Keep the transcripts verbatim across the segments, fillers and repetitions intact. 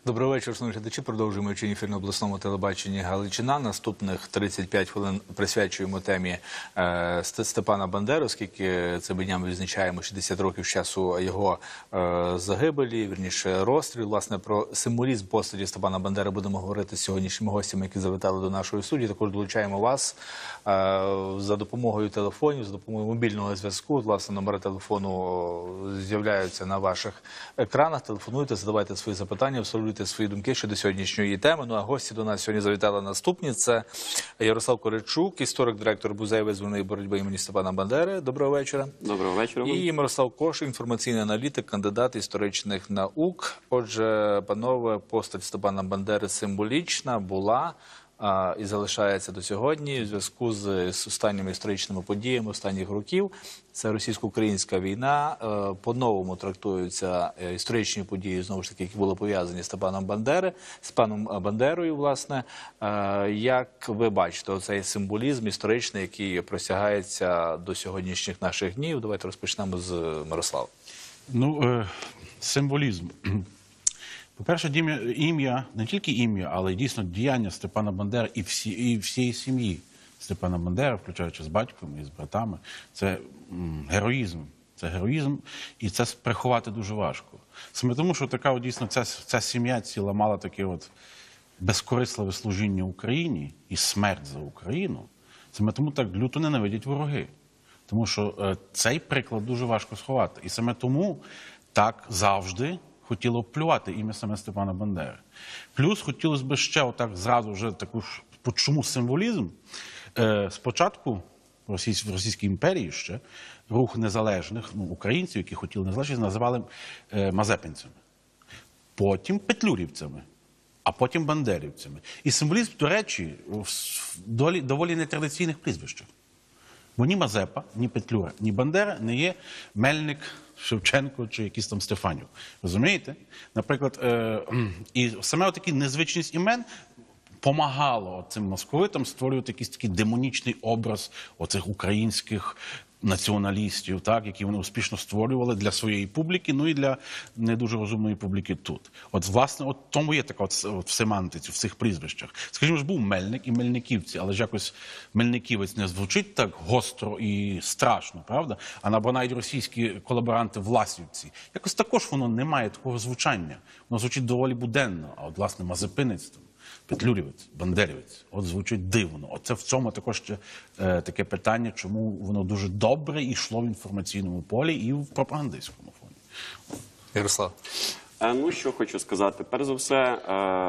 Доброго вечора, шановні глядачі. Продовжуємо ефір на обласному телебаченні Галичина. Наступних тридцять п'ять хвилин присвячуємо темі е, Степана Бандери, оскільки цими днями відзначаємо шістдесят років з часу його е, загибелі, вірніше розстрілу. Власне, про символізм постаті Степана Бандери будемо говорити з сьогоднішніми гостями, які завітали до нашої студії. Також долучаємо вас е, за допомогою телефонів, за допомогою мобільного зв'язку. Власне, номери телефону з'являються на ваших екранах. Телефонуйте, задавайте свої запитання, висловлюйте свої думки щодо сьогоднішньої теми. Ну а гості до нас сьогодні завітали наступні. Це Ярослав Коричук, історик-директор Музею визвольної боротьби імені Степана Бандери. Доброго вечора. Доброго вечора. І Мирослав Кош, інформаційний аналітик, кандидат історичних наук. Отже, панове, постать Степана Бандери символічна була а, і залишається до сьогодні в зв'язку з, з останніми історичними подіями останніх років. Це російсько-українська війна. Е, по-новому трактуються е, історичні події, знову ж таки, які були пов'язані з Степаном Бандери, з паном Бандерою, власне. Е, як ви бачите оцей символізм історичний, який простягається до сьогоднішніх наших днів? Давайте розпочнемо з Мирослава. Ну, е, символізм. По-перше, ім'я, не тільки ім'я, але й дійсно діяння Степана Бандери і, всі, і всієї сім'ї Степана Бандери, включаючи з батьком і з братами, це м, героїзм. Це героїзм, і це приховати дуже важко. Саме тому, що така, от, дійсно, ця, ця сім'я ціла мала таке от безкорисливе служіння Україні і смерть за Україну, саме тому так люто ненавидять вороги. Тому що е, цей приклад дуже важко сховати. І саме тому так завжди хотіло плювати ім'я саме Степана Бандери. Плюс хотілося б ще отак зразу вже таку ж, чому символізм? Е, спочатку в Російській, в Російській імперії ще рух незалежних, ну, українців, які хотіли незалежність, називали е, мазепинцями. Потім петлюрівцями, а потім бандерівцями. І символізм, до речі, в доволі, доволі нетрадиційних прізвищах. Бо ні Мазепа, ні Петлюра, ні Бандера не є Мельник, Шевченко чи якийсь там Стефанів. Розумієте? Наприклад, е, і саме такі незвичність імен помагало цим московитам створювати якийсь такий демонічний образ оцих українських націоналістів, так, які вони успішно створювали для своєї публіки, ну і для не дуже розумної публіки тут. От, власне, от тому є така от, от в семантиці, в цих прізвищах. Скажімо ж, був Мельник і Мельниківці, але ж якось Мельниківець не звучить так гостро і страшно, правда? А набирають російські колаборанти Власівці. Якось також воно не має такого звучання. Воно звучить доволі буденно, а от, власне, Мазепинець, Петлюрівець, Бандерівець. От звучить дивно. Оце в цьому також ще е, таке питання, чому воно дуже добре йшло в інформаційному полі і в пропагандистському фоні. Ярослав. Е, ну, що хочу сказати. Перш за все, е,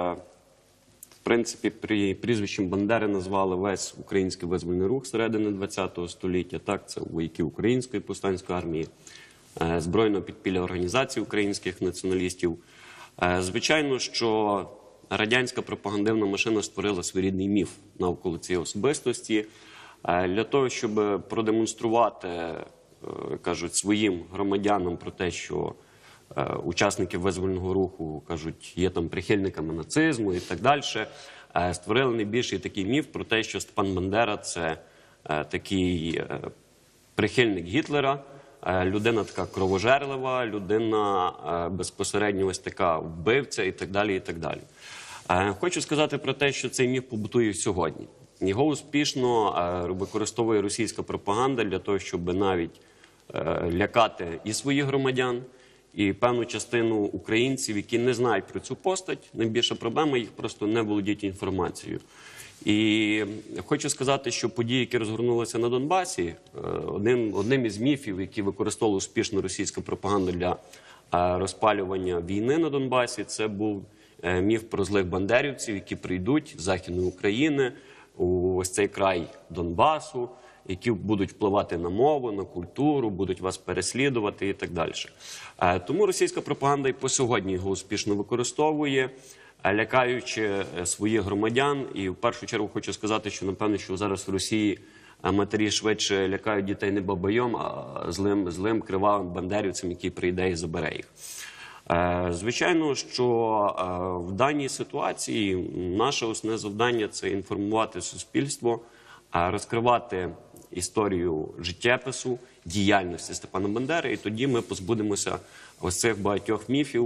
в принципі, при прізвищем Бандери назвали весь український визвольний рух середини ХХ століття. Так, це вояки Української повстанської армії, е, збройного підпілля організацій українських націоналістів. Е, звичайно, що радянська пропагандивна машина створила своєрідний міф навколо цієї особистості. Для того, щоб продемонструвати, кажуть, своїм громадянам про те, що учасники визвольного руху, кажуть, є там прихильниками нацизму і так далі, створили найбільший такий міф про те, що Степан Бандера – це такий прихильник Гітлера, людина така кровожерлива, людина безпосередньо ось така вбивця і так далі, і так далі. Хочу сказати про те, що цей міф побутує сьогодні. Його успішно використовує російська пропаганда для того, щоб навіть лякати і своїх громадян, і певну частину українців, які не знають про цю постать. Найбільша проблема – їх просто не володіють інформацією. І хочу сказати, що події, які розгорнулися на Донбасі, одним, одним із міфів, які використовувала успішно російська пропаганда для розпалювання війни на Донбасі, це був міф про злих бандерівців, які прийдуть з Західної України у ось цей край Донбасу, які будуть впливати на мову, на культуру, будуть вас переслідувати і так далі. Тому російська пропаганда і по сьогодні його успішно використовує, лякаючи своїх громадян. І в першу чергу хочу сказати, що напевно, що зараз в Росії матері швидше лякають дітей не бабайом, а злим, злим кривавим бандерівцем, який прийде і забере їх. Звичайно, що в даній ситуації наше основне завдання – це інформувати суспільство, розкривати історію життєпису, діяльності Степана Бандери, і тоді ми позбудемося ось цих багатьох міфів,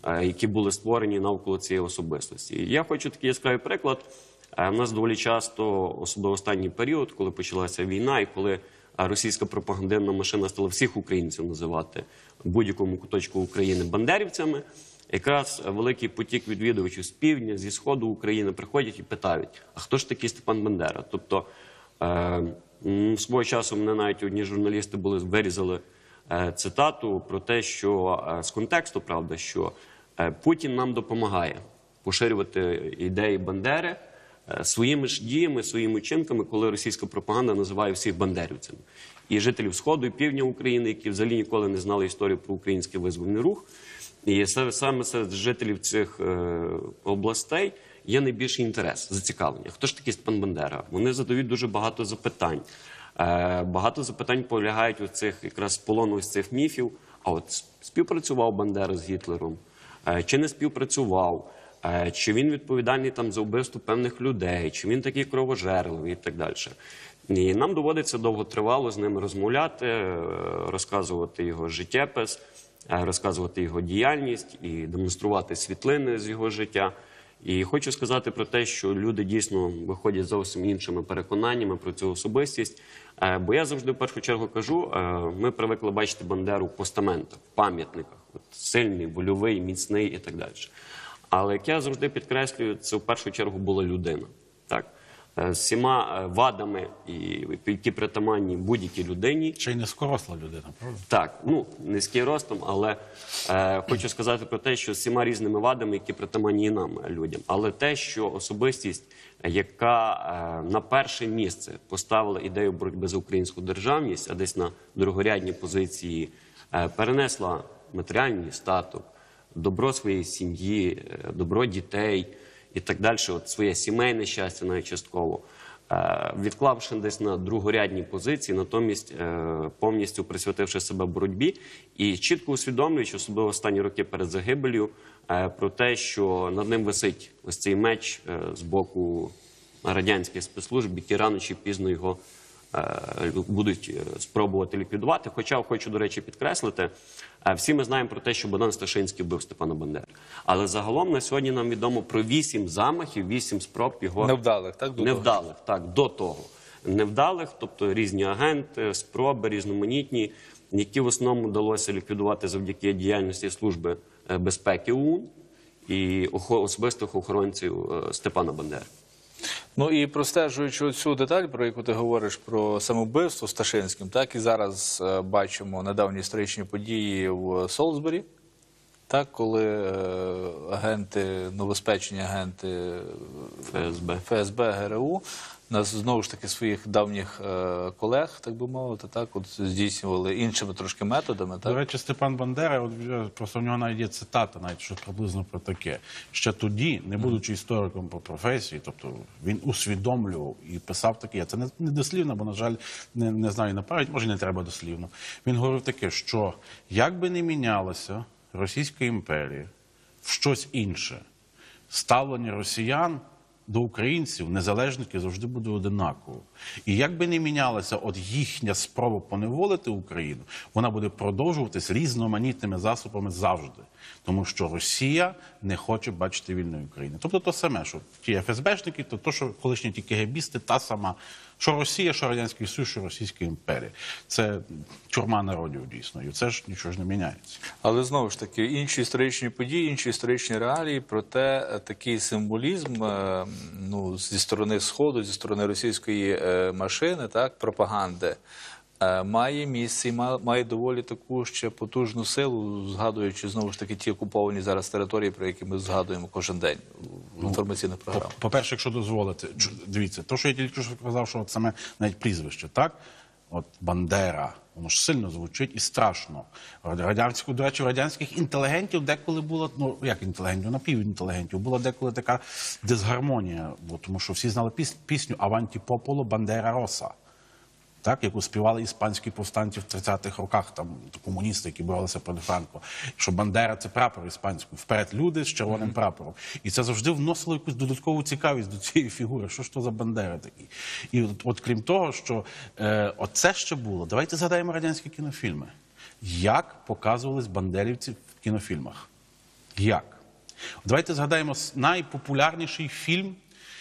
е, які були створені навколо цієї особистості. І я хочу такий яскравий приклад. Е, У нас доволі часто, особливо останній період, коли почалася війна і коли е, російська пропагандивна машина стала всіх українців називати в будь-якому куточку України бандерівцями, якраз великий потік відвідувачів з півдня, зі сходу України приходять і питають, а хто ж такий Степан Бандера? Тобто, е, м, свого часу мене навіть одні журналісти були, вирізали е, цитату про те, що е, з контексту, правда, що е, Путін нам допомагає поширювати ідеї Бандери е, своїми ж діями, своїми вчинками, коли російська пропаганда називає всіх бандерівцями. І жителів Сходу і Півдня України, які взагалі ніколи не знали історію про український визвольний рух, і саме серед жителів цих е, областей є найбільший інтерес, зацікавлення. Хто ж такий Степан Бандера? Вони задають дуже багато запитань. Е, багато запитань полягають у цих якраз полону з цих міфів. А от співпрацював Бандера з Гітлером? Е, чи не співпрацював? Е, чи він відповідальний там за вбивство певних людей? Чи він такий кровожерливий і так далі? І нам доводиться довготривало з ними розмовляти, е, розказувати його життєпис, розказувати його діяльність і демонструвати світлини з його життя. І хочу сказати про те, що люди дійсно виходять зовсім іншими переконаннями про цю особистість. Е, Бо я завжди в першу чергу кажу, е, ми привикли бачити Бандеру в постаментах, в пам'ятниках. От сильний, вольовий, міцний і так далі. Але, як я завжди підкреслюю, це в першу чергу була людина. Так? З всіма вадами, які притаманні будь-якій людині. Ще й низькоросла людина, правда? Так, ну, низький ростом, але е, хочу сказати про те, що з всіма різними вадами, які притаманні і нам, людям. Але те, що особистість, яка е, на перше місце поставила ідею боротьби за українську державність, а десь на другорядні позиції е, перенесла матеріальний статок, добро своєї сім'ї, е, добро дітей, і так далі, от своє сімейне щастя навіть частково, е, відклавши десь на другорядні позиції, натомість е, повністю присвятивши себе боротьбі і чітко усвідомлюючи, особливо останні роки перед загибелью, е, про те, що над ним висить ось цей меч е, з боку радянських спецслужб, які рано чи пізно його е, будуть спробувати ліквідувати. Хоча, хочу, до речі, підкреслити, е, всі ми знаємо про те, що Богдан Сташинський вбив Степана Бандеру. Але загалом на сьогодні нам відомо про вісім замахів, вісім спроб його... Невдалих, так? До Невдалих, так, до того. Невдалих, тобто різні агенти, спроби, різноманітні, які в основному вдалося ліквідувати завдяки діяльності Служби безпеки ОУН і особистих охоронців е, Степана Бандери. Ну і простежуючи цю деталь, про яку ти говориш про самовбивство Сташинським, так і зараз е, бачимо недавні історичні події в Солсбері, так, коли е, агенти, новоспечені агенти ФСБ. ФСБ, ГРУ, нас знову ж таки своїх давніх е, колег, так би мовити, так, от здійснювали іншими трошки методами. Так? До речі, Степан Бандера, от, вже просто в нього навіть є цитата, навіть що приблизно про таке. Ще тоді, не будучи істориком по професії, тобто він усвідомлював і писав таке. Це не, не дослівно, бо, на жаль, не, не знаю на пам'ять, може не треба дослівно. Він говорив таке, що як би не мінялася Російська імперія в щось інше, ставлення росіян до українців, незалежників, завжди буде одинаково. І як би не мінялася от їхня спроба поневолити Україну, вона буде продовжуватись різноманітними засобами завжди. Тому що Росія не хоче бачити вільної України. Тобто то саме, що ті ефесбешники, то то, що колишні ті кегебісти, та сама, що Росія, що Радянський Союз, що Російська імперія. Це тюрма народів, дійсно. І це ж нічого ж не міняється. Але знову ж таки, інші історичні події, інші історичні реалії, проте такий символізм е, ну, зі сторони Сходу, зі сторони російської е, машини, так, пропаганди, е, має місце і має, має доволі таку ще потужну силу, згадуючи знову ж таки ті окуповані зараз території, про які ми згадуємо кожен день в інформаційних програмах. По-перше, якщо дозволите, дивіться, то, що я тільки що сказав, що от саме навіть прізвище, так? От Бандера, воно ж сильно звучить і страшно. Радянську, до речі, у радянських інтелігентів деколи було, ну як інтелігентів, напівінтелігентів, була деколи така дисгармонія, бо, тому що всі знали піс, пісню «Аванті Пополо, Бандера Роса», так, яку співали іспанські повстанці в тридцятих роках, там, комуністи, які боролися проти Франко, що Бандера – це прапор іспанський, вперед люди з червоним mm-hmm. прапором. І це завжди вносило якусь додаткову цікавість до цієї фігури, що ж то за Бандера такий. І от, от крім того, що е, оце ще було, давайте згадаємо радянські кінофільми. Як показувались бандерівці в кінофільмах? Як? Давайте згадаємо найпопулярніший фільм,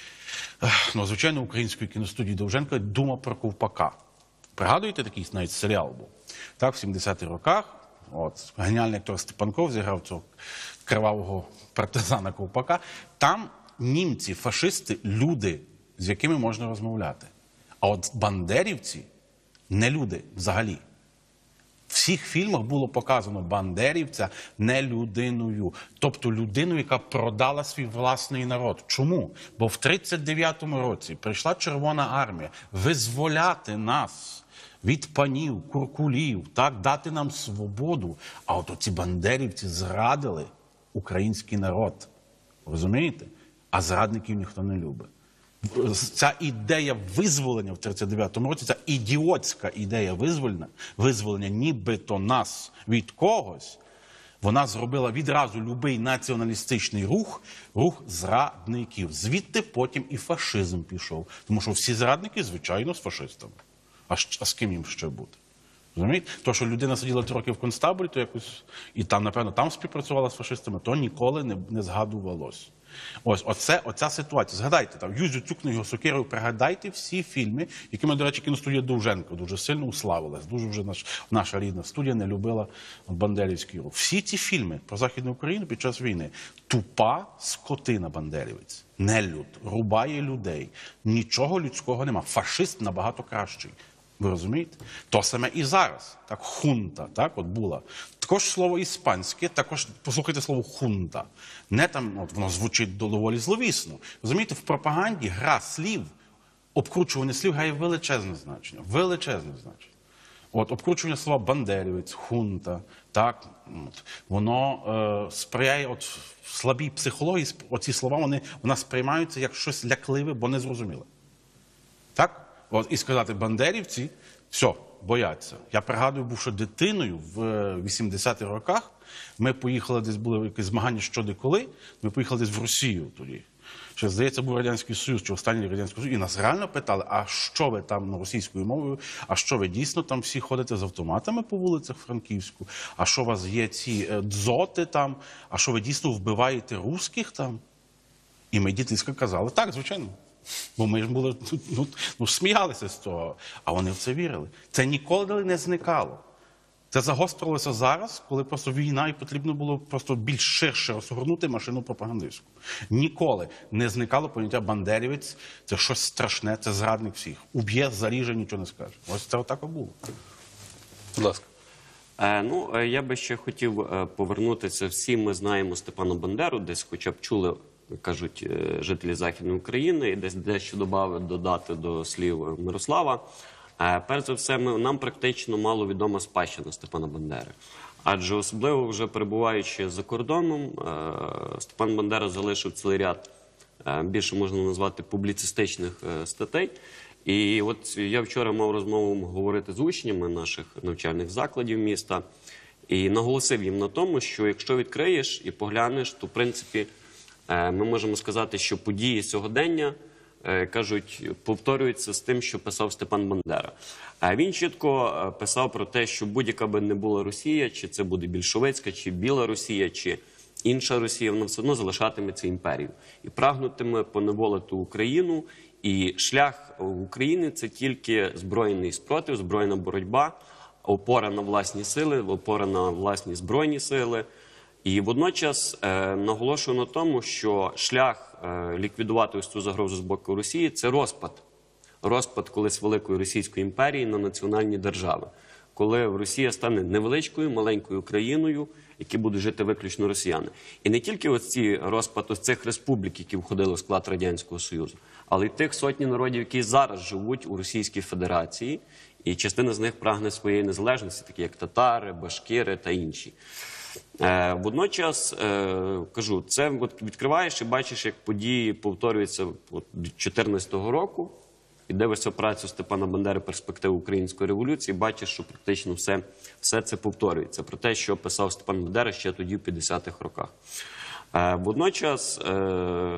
ну, звичайно, української кіностудії Довженка «Дума про ковпака». Пригадуєте, такий навіть серіал був? Так, в сімдесятих роках. От, геніальний актор Степанков зіграв цього кривавого партизана Ковпака. Там німці, фашисти – люди, з якими можна розмовляти. А от бандерівці – не люди взагалі. В всіх фільмах було показано бандерівця не людиною. Тобто людиною, яка продала свій власний народ. Чому? Бо в тридцять дев'ятому році прийшла Червона армія визволяти нас від панів, куркулів, так, дати нам свободу. А от оці бандерівці зрадили український народ. Розумієте? А зрадників ніхто не любить. Ця ідея визволення в тридцять дев'ятому році, ця ідіотська ідея визволення, визволення нібито нас від когось, вона зробила відразу любий націоналістичний рух, рух зрадників. Звідти потім і фашизм пішов. Тому що всі зрадники, звичайно, з фашистами. А, а з ким їм ще бути? Розумієте? То, що людина сиділа три роки в концтаборі, то якось, і там, напевно, там співпрацювала з фашистами, то ніколи не, не згадувалось. Ось, оце, оця ситуація. Згадайте, там, Юзю Цюкну, його Сокирою, пригадайте всі фільми, якими, до речі, кіностудія Довженко дуже сильно уславилась. Дуже вже наш, наша рідна студія не любила бандерівський рух. Всі ці фільми про Західну Україну під час війни. Тупа скотина бандерівець. Нелюд. Рубає людей. Нічого людського нема. Фашист набагато кращий. Ви розумієте? То саме і зараз. Так, хунта, так, от була. Також слово іспанське, також, послухайте слово хунта. Не там, от воно звучить доволі зловісно. Розумієте, в пропаганді гра слів, обкручування слів грає величезне значення. Величезне значення. От, обкручування слова бандерівець, хунта, так, от, воно е, сприяє от, в слабій психології, оці слова, вони, вона сприймаються як щось лякливе, бо незрозуміле. Так? От, і сказати бандерівці, все, бояться. Я пригадую, бувши дитиною в вісімдесятих роках, ми поїхали, десь були якісь змагання щодо коли, ми поїхали десь в Росію тоді. Ще, здається, був Радянський Союз, чи останній Радянський Союз, і нас реально питали, а що ви там, ну, російською мовою, а що ви дійсно там всі ходите з автоматами по вулицях Франківську, а що у вас є ці е, дзоти там, а що ви дійсно вбиваєте русських там? І ми дітиська казали, так, звичайно. Бо ми ж були, ну, ну, сміялися з того, а вони в це вірили. Це ніколи не зникало. Це загострилося зараз, коли просто війна і потрібно було просто більш ширше розгорнути машину пропагандистську. Ніколи не зникало поняття бандерівець, це щось страшне, це зрадник всіх. Уб'є, заріже, нічого не скаже. Ось це отак і було. Будь ласка. Е, ну, я би ще хотів е, повернутися. Всі ми знаємо Степана Бандеру, десь хоча б чули, кажуть жителі Західної України, і десь дещо додати, додати до слів Мирослава. Перш за все, ми, нам практично мало відома спадщина Степана Бандери. Адже особливо вже перебуваючи за кордоном, Степан Бандера залишив цілий ряд, більше можна назвати, публіцистичних статей. І от я вчора мав розмову говорити з учнями наших навчальних закладів міста і наголосив їм на тому, що якщо відкриєш і поглянеш, то в принципі ми можемо сказати, що події сьогодення, кажуть, повторюються з тим, що писав Степан Бандера. Він чітко писав про те, що будь-яка би не була Росія, чи це буде більшовицька, чи біла Росія, чи інша Росія, вона все одно залишатиметься імперією. І прагнутиме поневолити Україну, і шлях України – це тільки збройний спротив, збройна боротьба, опора на власні сили, опора на власні збройні сили. І водночас е, наголошую на тому, що шлях е, ліквідувати ось цю загрозу з боку Росії – це розпад. Розпад колись Великої Російської імперії на національні держави. Коли Росія стане невеличкою, маленькою країною, які будуть жити виключно росіяни. І не тільки ось ці розпад ось цих республік, які входили в склад Радянського Союзу, але й тих сотні народів, які зараз живуть у Російській Федерації, і частина з них прагне своєї незалежності, такі як татари, башкири та інші. Е, водночас, е, кажу, це от відкриваєш і бачиш, як події повторюються от, від чотирнадцятого року, і дивишся працю Степана Бандери «Перспективи української революції», бачиш, що практично все, все це повторюється. Про те, що писав Степан Бандера ще тоді, в п'ятдесятих роках. Е, водночас, е,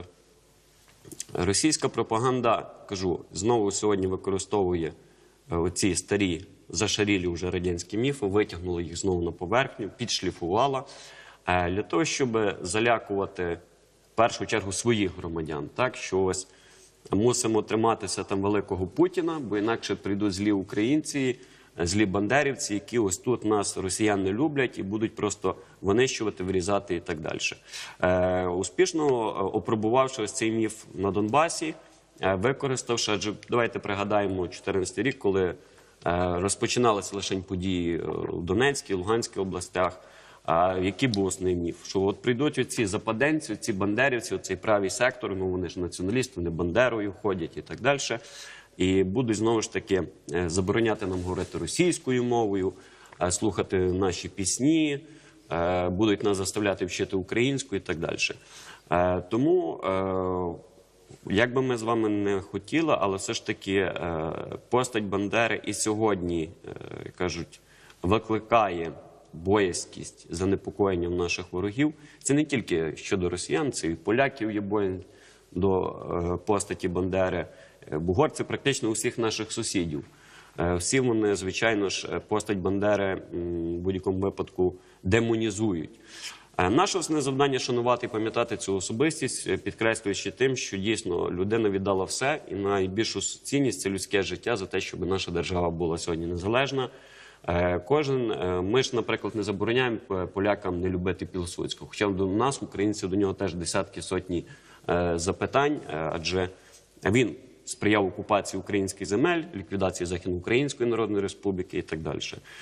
російська пропаганда, кажу, знову сьогодні використовує оці старі, зашарілі вже радянські міфи, витягнула їх знову на поверхню, підшліфувала. е, для того, щоб залякувати в першу чергу своїх громадян, так, що ось мусимо триматися там великого Путіна, бо інакше прийдуть злі українці, злі бандерівці, які ось тут нас росіяни люблять і будуть просто винищувати, вирізати і так далі. Е, успішно опробувавши ось цей міф на Донбасі, е, використавши, адже давайте пригадаємо чотирнадцятий рік, коли е, розпочиналися лише події в Донецькій, Луганській областях, а який був основний міф? Що от прийдуть оці западенці, ці бандерівці, оцей правий сектор, ну вони ж націоналісти, вони Бандерою ходять і так далі. І будуть знову ж таки забороняти нам говорити російською мовою, слухати наші пісні, будуть нас заставляти вчити українською і так далі. Тому, як би ми з вами не хотіли, але все ж таки постать Бандери і сьогодні, як кажуть, викликає боязкість, занепокоєння в наших ворогів. Це не тільки щодо росіян, це і поляків є боязнь до постаті Бандери. Бугорці практично усіх наших сусідів. Всі вони, звичайно ж, постать Бандери в будь-якому випадку демонізують. Наше основне завдання – шанувати і пам'ятати цю особистість, підкреслюючи тим, що дійсно людина віддала все, і найбільшу цінність – це людське життя за те, щоб наша держава була сьогодні незалежна. Кожен, ми ж, наприклад, не забороняємо полякам не любити Пілсудського, хоча до нас, українців, до нього теж десятки, сотні запитань, адже він сприяв окупації українських земель, ліквідації Західноукраїнської Народної Республіки і так далі.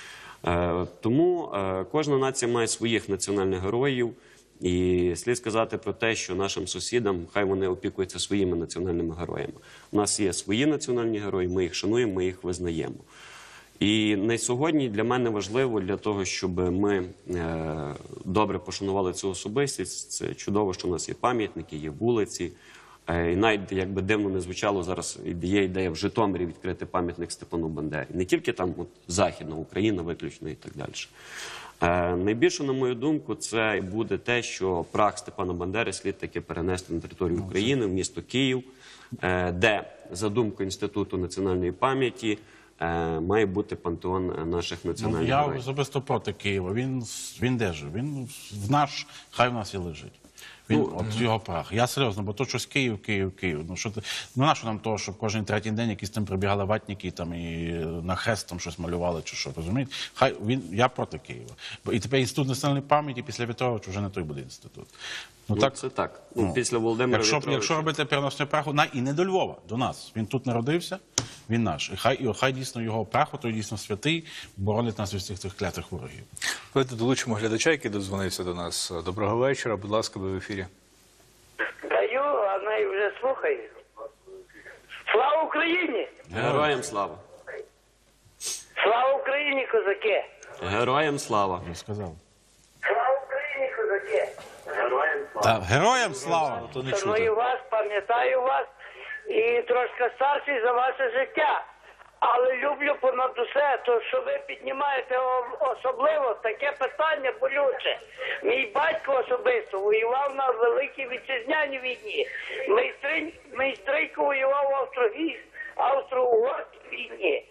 Тому кожна нація має своїх національних героїв, і слід сказати про те, що нашим сусідам, хай вони опікуються своїми національними героями. У нас є свої національні герої, ми їх шануємо, ми їх визнаємо. І на сьогодні для мене важливо, для того, щоб ми е, добре пошанували цю особистість, це чудово, що у нас є пам'ятники, є вулиці. Е, і навіть, як би дивно не звучало, зараз є ідея в Житомирі відкрити пам'ятник Степану Бандері. Не тільки там от, Західна Україна виключно і так далі. Е, найбільше, на мою думку, це буде те, що прах Степана Бандери слід таки перенести на територію України, в місто Київ, е, де, за думкою Інституту національної пам'яті, має бути пантеон наших національних ну, героїв. Я особисто проти Києва. Він, він де же? Він в наш, хай в нас і лежить. Він, ну, от його прах. Я серйозно, бо то щось Київ, Київ, Київ. Ну, що ти, ну, нащо нам того, щоб кожен третій день якісь там прибігали ватники там, і на хрест там щось малювали, чи що, розумієте? Хай, він, я проти Києва. І тепер Інститут національної пам'яті після В'ятровича вже не той буде інститут. Ну, ну, так, це так. Ну, ну, після Володимира якщо, В'ятровича. Якщо робити переносне праху, на, і не до Львова, до нас. Він тут народився, він наш. І хай, і хай дійсно його праху, той дійсно святий, боронить нас від всіх цих клятих ворогів. Давайте долучимо глядача, який дозвонився до нас. Доброго вечора, будь ласка, ви в ефірі. Даю, а неї вже слухає. Слава Україні! Героям слава! Слава Україні, козаки! Героям слава! Я сказав. Слава Україні, козаки! Героям слава! Та, героям слава! То не Шаную чути. вас, пам'ятаю вас і трошки старший за ваше життя. Але люблю понад усе, то що ви піднімаєте особливо таке питання болюче. Мій батько особисто воював на Великій Вітчизняній війні. Майстрин, майстрийко воював в Австро- Австро-Угорській війні.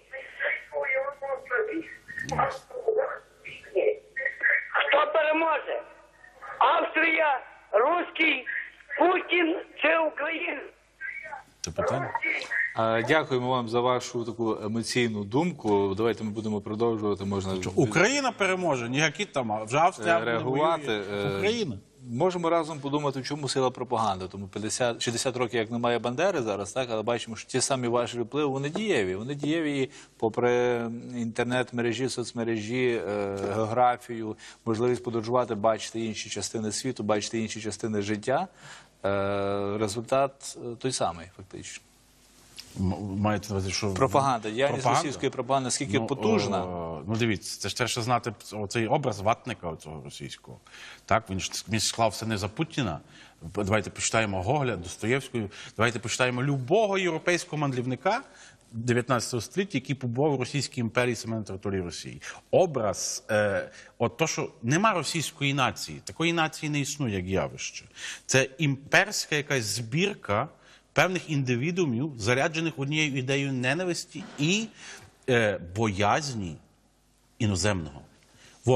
Хто переможе? Австрія, Руський, Путін чи Україна? Це питання? А, Дякуємо вам за вашу таку емоційну думку. Давайте ми будемо продовжувати. Можна Україна переможе, ніякі там, а вже Австрія буде реагувати. воює. Е, Україна. Можемо разом подумати, в чому сила пропаганди. Тому п'ятдесят, шістдесят років, як немає Бандери зараз, так, але бачимо, що ті самі ваші впливи, вони дієві. Вони дієві попри інтернет-мережі, соцмережі, е, географію, можливість подорожувати, бачити інші частини світу, бачити інші частини життя. Е, результат той самий, фактично. М- Маєте на увазі, що... Пропаганда, діяльність Пропаганда? російської пропаганди, наскільки Ну, потужна. о, ну, дивіться, це ж треба ще знати оцей образ ватника цього російського. Так, він ж він ж склав все не за Путіна. Давайте почитаємо Гоголя, Достоєвську, давайте почитаємо любого європейського мандрівника дев'ятнадцятого століття, який побував у Російській імперії саме на території Росії. Образ, е, от то, що нема російської нації, такої нації не існує, як явище. Це імперська якась збірка певних індивідумів, заряджених однією ідеєю ненависті і е, боязні іноземного. От.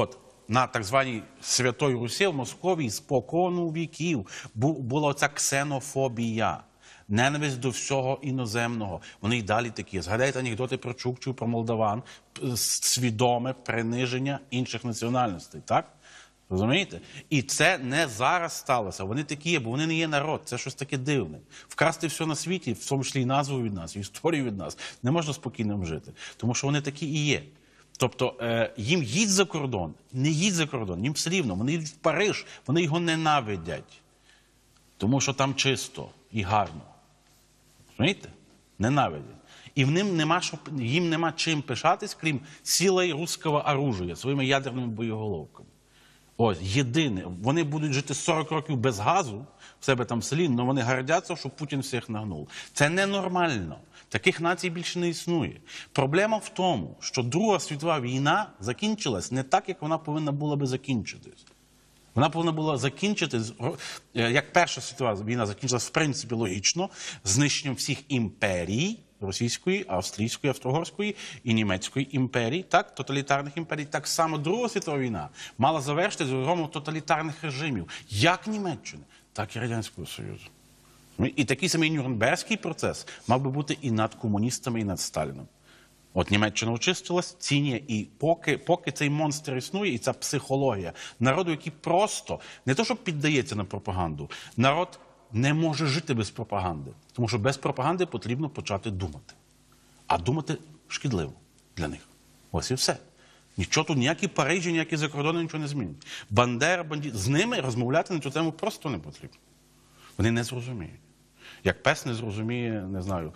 на так званій Святої Русі в Московії спокону віків бу- була оця ксенофобія. Ненависть до всього іноземного. Вони й далі такі. Згадайте анекдоти про чукчів, про молдаван. П- Свідоме приниження інших національностей, так? Розумієте? І це не зараз сталося. Вони такі є, бо вони не є народ. Це щось таке дивне. Вкрасти все на світі, в тому числі і назву від нас, і історію від нас, не можна спокійно жити. Тому що вони такі і є. Тобто е, їм їдь за кордон, не їдь за кордон, їм все рівно. Вони йдуть в Париж, вони його ненавидять. Тому що там чисто і гарно. Розумієте? Ненавидять. І в ним нема, що, їм нема чим пишатись, крім силою руського оружия, своїми ядерними боєголовками. Ось, єдине. Вони будуть жити сорок років без газу в себе там в селі, але вони гордяться, що Путін всіх нагнув. Це ненормально. Таких націй більше не існує. Проблема в тому, що Друга світова війна закінчилась не так, як вона повинна була би закінчитись. Вона повинна була закінчитись, як Перша світова війна закінчилась, в принципі, логічно, знищенням всіх імперій, Російської, Австрійської, Австро-Угорської і Німецької імперій, так, тоталітарних імперій. Так само Друга світова війна мала завершитися з тоталітарних режимів, як Німеччини, так і Радянського Союзу. І такий самий Нюрнберзький процес мав би бути і над комуністами, і над Сталіном. От Німеччина очистилась, ці ні. І поки, поки цей монстр існує, і ця психологія народу, який просто, не то що піддається на пропаганду, народ не може жити без пропаганди. Тому що без пропаганди потрібно почати думати. А думати шкідливо для них. Ось і все. Нічого тут, ніякі Парижі, ніякі закордони нічого не змінять. Бандера, бандит, з ними розмовляти на цю тему просто не потрібно. Вони не зрозуміють. Як пес не зрозуміє, не знаю,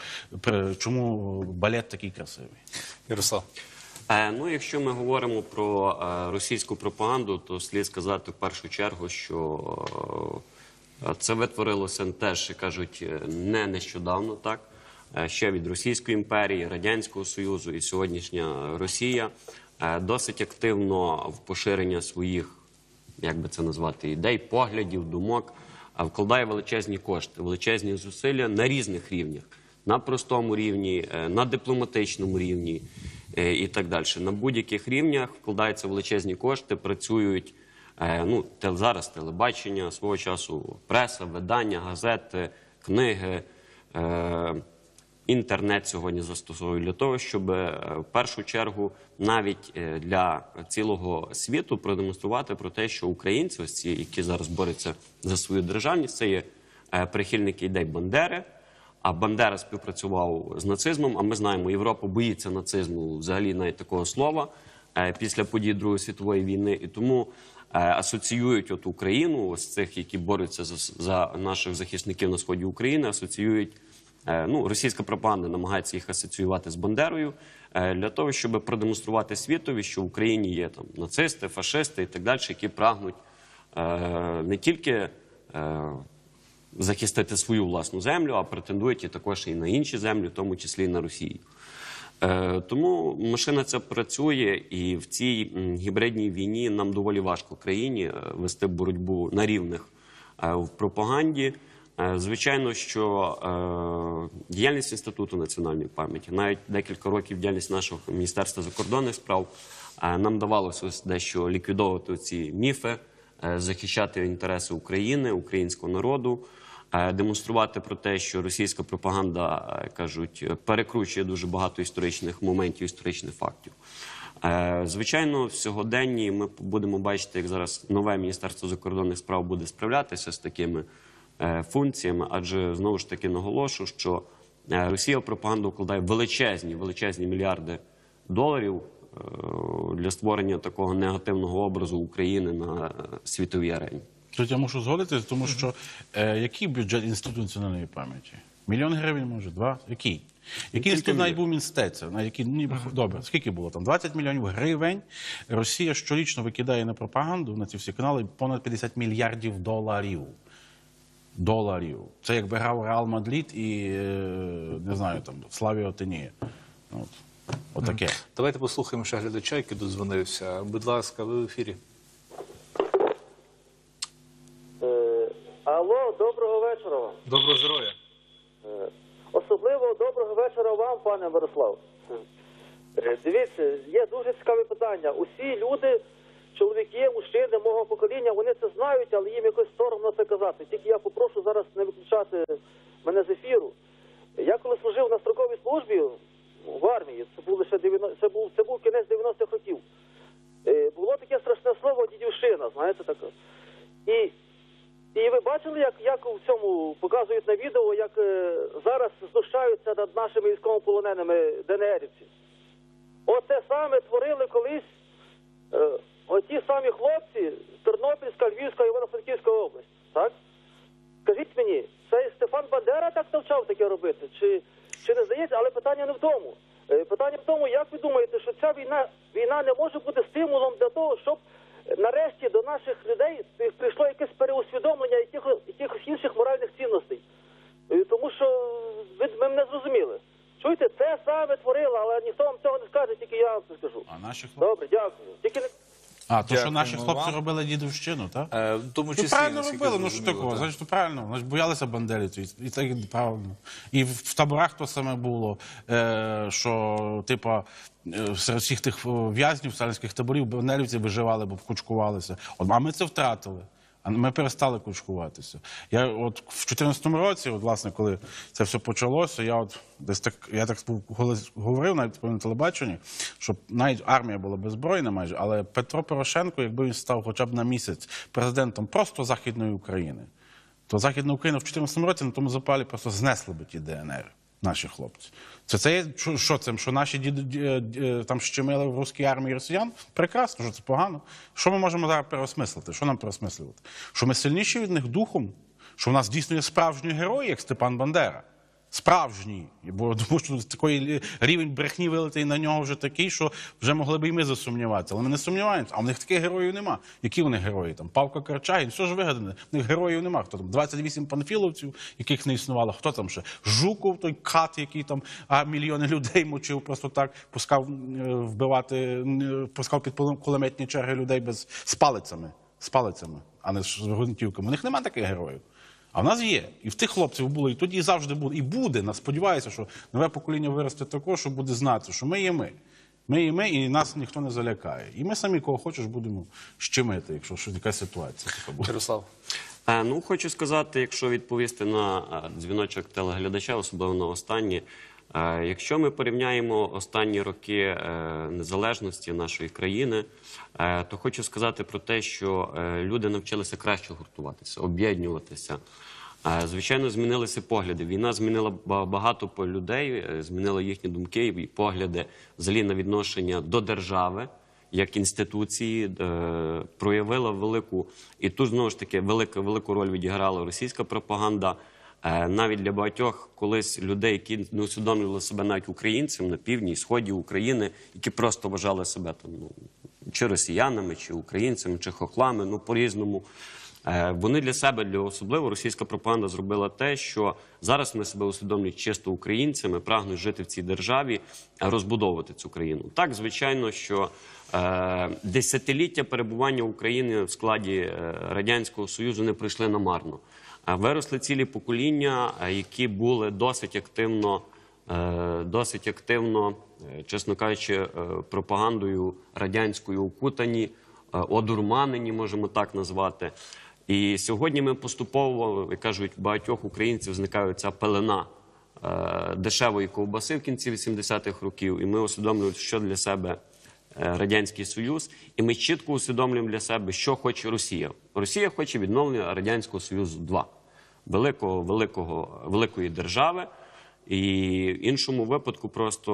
чому балет такий красивий. Ярослав. Е, ну, якщо ми говоримо про е, російську пропаганду, то слід сказати в першу чергу, що е, це витворилося теж, як кажуть, не нещодавно, так? Е, ще від Російської імперії, Радянського Союзу і сьогоднішня Росія е, досить активно в поширення своїх, як би це назвати, ідей, поглядів, думок, вкладає величезні кошти, величезні зусилля на різних рівнях. На простому рівні, на дипломатичному рівні і так далі. На будь-яких рівнях вкладаються величезні кошти, працюють, ну, зараз телебачення, свого часу преса, видання, газети, книги, інтернет сьогодні застосовують для того, щоб в першу чергу навіть для цілого світу продемонструвати про те, що українці, ось ці, які зараз борються за свою державність, це є прихильники ідей Бандери, а Бандера співпрацював з нацизмом, а ми знаємо, Європа боїться нацизму, взагалі навіть такого слова, після подій Другої світової війни, і тому асоціюють от Україну, ось цих, які борються за, за наших захисників на сході України, асоціюють. Ну, російська пропаганда намагається їх асоціювати з Бандерою для того, щоб продемонструвати світові, що в Україні є там нацисти, фашисти і так далі, які прагнуть не тільки захистити свою власну землю, а претендують і також і на інші землі, в тому числі і на Росію. Тому машина ця працює, і в цій гібридній війні нам доволі важко країні вести боротьбу на рівних в пропаганді. Звичайно, що е, діяльність Інституту національної пам'яті, навіть декілька років діяльність нашого Міністерства закордонних справ е, нам давалося ось дещо ліквідовувати ці міфи, е, захищати інтереси України, українського народу, е, демонструвати про те, що російська пропаганда, е, кажуть, перекручує дуже багато історичних моментів, історичних фактів. Е, звичайно, в сьогоденні ми будемо бачити, як зараз нове Міністерство закордонних справ буде справлятися з такими функціями, адже, знову ж таки, наголошу, що Росія в пропаганду вкладає величезні, величезні мільярди доларів для створення такого негативного образу України на світовій арені. Тут я мушу згодитися, тому що е, який бюджет Інституту національної пам'яті? Мільйон гривень, може, два? Який? Який інститут навіть був Мінстеця? На який, ні, добре, скільки було там? двадцять мільйонів гривень. Росія щорічно викидає на пропаганду, на ці всі канали, понад п'ятдесят мільярдів доларів. Доларів. Це якби грав Реал Мадрид і, не знаю, там, Славія Отенія. От. Отаке. Давайте послухаємо ще глядача, який додзвонився. Будь ласка, ви в ефірі. Е, алло, доброго вечора вам. Доброго здоров'я. Е, особливо доброго вечора вам, пане Мирослав. Е, дивіться, є дуже цікаве питання. Усі люди чоловіки, мужчини мого покоління, вони це знають, але їм якось соромно це казати. Тільки я попрошу зараз не виключати мене з ефіру. Я коли служив на строковій службі в армії, це був лише дев'яносто, це був, це був кінець дев'яностих років, е, було таке страшне слово дідівщина, знаєте, таке. І, і ви бачили, як, як в цьому показують на відео, як е, зараз знущаються над нашими військовополоненими ДНРівці. Оце саме творили колись е, оті самі хлопці з Тернопільська, Львівська, Івано-Франківська область, так? Скажіть мені, це Степан Бандера так навчав таке робити? Чи, чи не здається? Але питання не в тому. Е, питання в тому, як ви думаєте, що ця війна, війна не може бути стимулом для того, щоб нарешті до наших людей прийшло якесь переусвідомлення якихось, якихось інших моральних цінностей? Е, тому що ви, ви мене зрозуміли. Чуєте, це саме творило, але ніхто вам цього не скаже, тільки я вам це скажу. А наші хлопці? Добре, дякую. Тільки не... А, то, що Дякуємо наші хлопці вам. робили дідовщину, так? Е, в тому Ну, числі, правильно наскільки робили, ну що зрозуміло, такого, так. значить, ну, правильно, значить, боялися бандерівців, і так і правильно. І в, в таборах то саме було, е, що, типа, е, серед всіх тих в'язнів сталінських таборів бандерівці виживали, бо кучкувалися. От, а ми це втратили. А ми перестали кучкуватися. Я от в чотирнадцятому році, от, власне, коли це все почалося, я от десь так, я так говорив навіть на телебаченні, що навіть армія була беззбройна майже, але Петро Порошенко, якби він став хоча б на місяць президентом просто Західної України, то Західна Україна в чотирнадцятому році на тому запалі просто знесли би ті ДНР. Наші хлопці. Це це є, що, що це, що наші діди ді, ді, там щемили в русській армії росіян? Прекрасно, що це погано. Що ми можемо зараз переосмислити? Що нам переосмислювати? Що ми сильніші від них духом? Що в нас дійсно є справжні герої, як Степан Бандера? Справжній. Бо тому що такий рівень брехні вилитий на нього вже такий, що вже могли б і ми засумніватися. Але ми не сумніваємося. А в них таких героїв нема. Які вони герої? Там Павко Корчагін, все ж вигадане. В них героїв нема. Хто там? двадцять вісім панфіловців, яких не існувало. Хто там ще? Жуков, той кат, який там а, мільйони людей мочив просто так, пускав вбивати, пускав під кулеметні черги людей без, з палицями. З палицями, а не з гвинтівками. У них нема таких героїв. А в нас є. І в тих хлопців було, і тоді завжди буде. І буде. Нас сподіваюся, що нове покоління виросте також, що буде знати, що ми є ми. Ми є ми, і нас ніхто не залякає. І ми самі, кого хочеш, будемо щемити, якщо щось така ситуація така буде. Ярослав. Е, ну, хочу сказати, якщо відповісти на е, дзвіночок телеглядача, особливо на останні, е, якщо ми порівняємо останні роки е, незалежності нашої країни, е, то хочу сказати про те, що е, люди навчилися краще гуртуватися, об'єднуватися. Е, звичайно, змінилися погляди. Війна змінила ба- багато людей, е, змінила їхні думки і погляди взагалі на відношення до держави, як інституції, е, проявила велику, і тут знову ж таки велику, велику роль відіграла російська пропаганда. Е, навіть для багатьох колись людей, які не усвідомлювали себе навіть українцями на півдні, сході України, які просто вважали себе там, ну, чи росіянами, чи українцями, чи хохлами, ну по-різному. Е, вони для себе, для особливо російська пропаганда зробила те, що зараз вони себе усвідомлюють чисто українцями, прагнуть жити в цій державі, розбудовувати цю країну. Так, звичайно, що е, десятиліття перебування України в складі е, Радянського Союзу не пройшли намарно. Е, виросли цілі покоління, е, які були досить активно, е, досить активно, е, чесно кажучи, е, пропагандою радянською окутані, е, одурманені, можемо так назвати. І сьогодні ми поступово, як кажуть, багатьох українців зникає ця пелена е, дешевої ковбаси в кінці вісімдесятих років, і ми усвідомлюємо, що для себе е, Радянський Союз, і ми чітко усвідомлюємо для себе, що хоче Росія. Росія хоче відновлення Радянського Союзу два. Великого, великого, великої держави, і в іншому випадку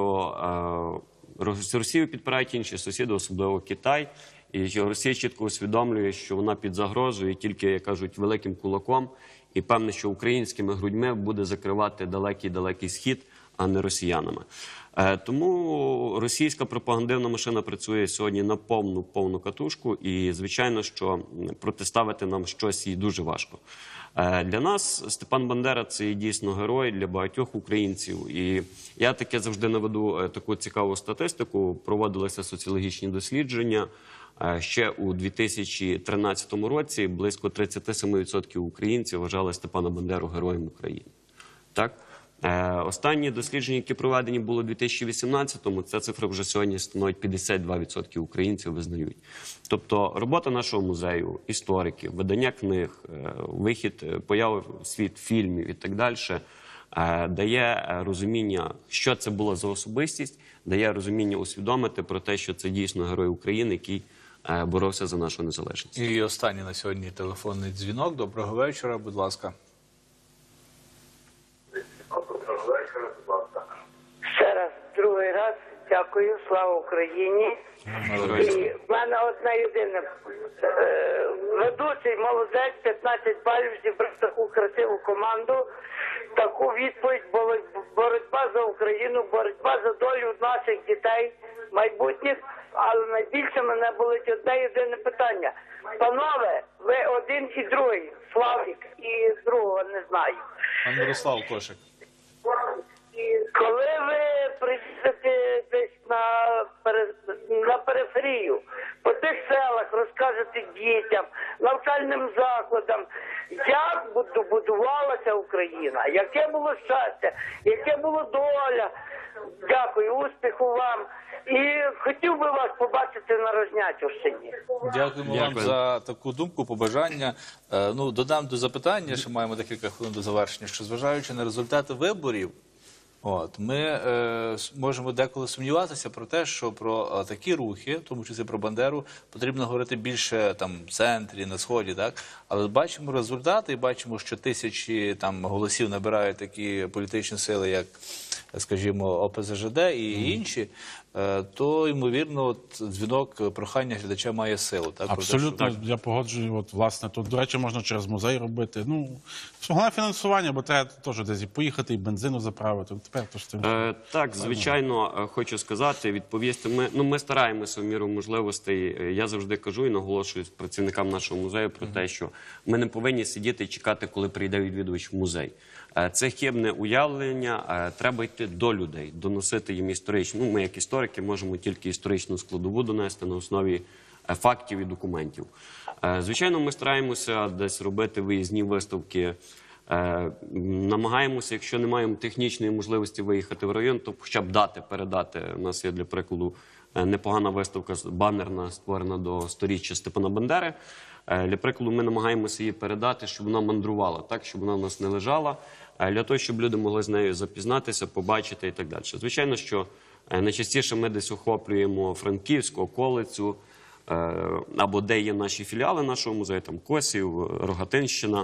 просто е, Росію підпирають інші сусіди, особливо Китай. І Росія чітко усвідомлює, що вона під загрозою тільки, як кажуть, великим кулаком. І певне, що українськими грудьми буде закривати далекий-далекий схід, а не росіянами. Е, тому російська пропагандивна машина працює сьогодні на повну, повну катушку. І, звичайно, що протиставити нам щось їй дуже важко. Е, для нас Степан Бандера – це дійсно герой для багатьох українців. І я таке завжди наведу таку цікаву статистику. Проводилися соціологічні дослідження. Ще у дві тисячі тринадцятому році близько тридцять сім відсотків українців вважали Степана Бандеру героєм України. Так? Е, Останні дослідження, які проведені були у дві тисячі вісімнадцятому, ця цифра вже сьогодні становить п'ятдесят два відсотки українців визнають. Тобто робота нашого музею, істориків, видання книг, е, вихід, е, появи в світ фільмів і так далі е, дає розуміння, що це було за особистість, дає розуміння усвідомити про те, що це дійсно герой України, який е, боровся за нашу незалежність. І останній на сьогодні телефонний дзвінок. Доброго вечора, будь ласка. Ще раз, другий раз, дякую, слава Україні. І в мене одне єдине. Е, Ведучий молодець, п'ятнадцять балів, зібрав таку красиву команду, таку відповідь, боротьба за Україну, боротьба за долю наших дітей майбутніх, але найбільше мене болить одне єдине питання. Панове, ви один і другий, Славік, і другого не знаю. Пан Мирослав Кошик. Коли ви приїдете десь на, пере- на периферію, по тих селах розкажете дітям, навчальним закладам, як буду- будувалася Україна, яке було щастя, яке було доля. Дякую, успіху вам. І хотів би вас побачити на Рознятівщині. Дякуємо вам Дякую. за таку думку, побажання. Е, Ну, додам до запитання, що маємо декілька хвилин до завершення, що зважаючи на результати виборів, от, ми е, с- можемо деколи сумніватися про те, що про е, такі рухи, в тому числі про Бандеру, потрібно говорити більше там в центрі, на сході, так? Але бачимо результати і бачимо, що тисячі там голосів набирають такі політичні сили, як, скажімо, О Пе Зе Же Де і інші, е, то, ймовірно, от, дзвінок прохання глядача має силу. Так? Про те, що- Абсолютно, я погоджую. От, власне, тут, до речі, можна через музей робити. Ну, головне фінансування, бо треба теж десь і поїхати, і бензину заправити. От тепер то ж тим. Е, так, звичайно, е, хочу сказати, відповісти. Ми, ну, ми стараємося в міру можливостей. Е, Я завжди кажу і наголошую працівникам нашого музею про те, що ми не повинні сидіти і чекати, коли прийде відвідувач в музей. Е, Це хибне уявлення, е, треба йти до людей, доносити їм історичну. Ну, ми, як історики, можемо тільки історичну складову донести на основі е, фактів і документів. Е, Звичайно, ми стараємося десь робити виїзні виставки. Е, Намагаємося, якщо не маємо технічної можливості виїхати в район, то хоча б дати, передати. У нас є, для прикладу, е, непогана виставка банерна, створена до сторіччя Степана Бандери. Е, Для прикладу, ми намагаємося її передати, щоб вона мандрувала, так, щоб вона в нас не лежала, е, для того, щоб люди могли з нею запізнатися, побачити і так далі. Звичайно, що е, найчастіше ми десь охоплюємо Франківську, околицю, е, або де є наші філіали нашого музею, там Косів, Рогатинщина.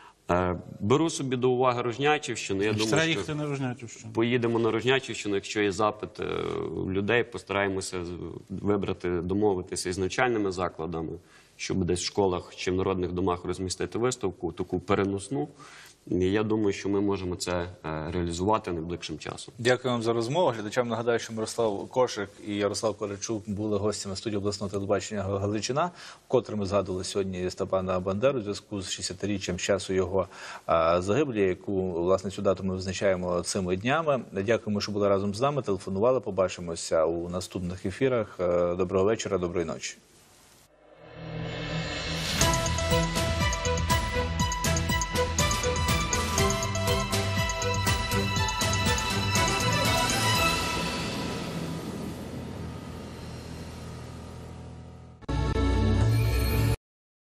Е, Беру собі до уваги Рознятівщину. Я Треба думаю, їхати що на Рознятівщину. поїдемо на Рознятівщину, якщо є запит е, у людей, постараємося з- вибрати, домовитися із навчальними закладами, щоб десь в школах чи в народних домах розмістити виставку, таку переносну. І я думаю, що ми можемо це е, реалізувати найближчим часом. Дякую вам за розмову. Глядачам нагадаю, що Мирослав Кошик і Ярослав Корячук були гостями студії обласного телебачення Галичина, вкотре ми згадували сьогодні Степана Бандеру у зв'язку з шістдесятиріччям з часу його а, загибелі, яку, власне, цю дату ми визначаємо цими днями. Дякуємо, що були разом з нами, телефонували, побачимося у наступних ефірах. Е, Доброго вечора, доброї ночі.